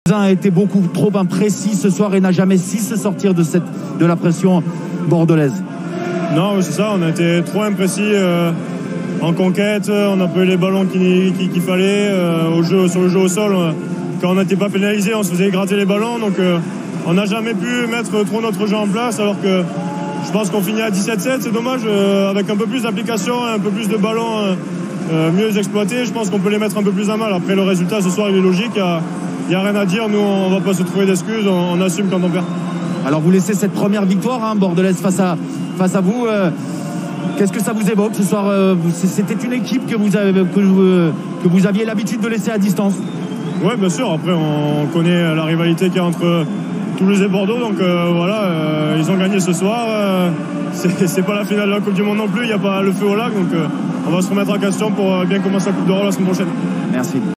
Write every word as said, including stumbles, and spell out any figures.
a été beaucoup trop imprécis ce soir et n'a jamais su se sortir de, cette, de la pression bordelaise. Non, c'est ça, on a été trop imprécis euh, en conquête, on n'a pas eu les ballons qu'il qu'il, qu'il fallait. Euh, au jeu, sur le jeu au sol, euh, quand on n'était pas pénalisé, on se faisait gratter les ballons. Donc euh, on n'a jamais pu mettre trop notre jeu en place, alors que je pense qu'on finit à dix-sept sept, c'est dommage, euh, avec un peu plus d'application, un peu plus de ballons euh, euh, mieux exploités, je pense qu'on peut les mettre un peu plus à mal. Après le résultat ce soir il est logique, il n'y a, a rien à dire, nous on ne va pas se trouver d'excuses, on, on assume quand on perd. Alors vous laissez cette première victoire hein, bordelaise face à, face à vous, euh, qu'est-ce que ça vous évoque ce soir? euh, C'était une équipe que vous, avez, que, euh, que vous aviez l'habitude de laisser à distance? Oui bien sûr, après on connaît la rivalité qu'il y a entre Toulouse et Bordeaux, donc euh, voilà, euh, ils ont gagné ce soir, euh, c'est pas la finale de la Coupe du Monde non plus, il n'y a pas le feu au lac, donc euh, on va se remettre en question pour bien commencer la Coupe d'Europe la semaine prochaine. Merci.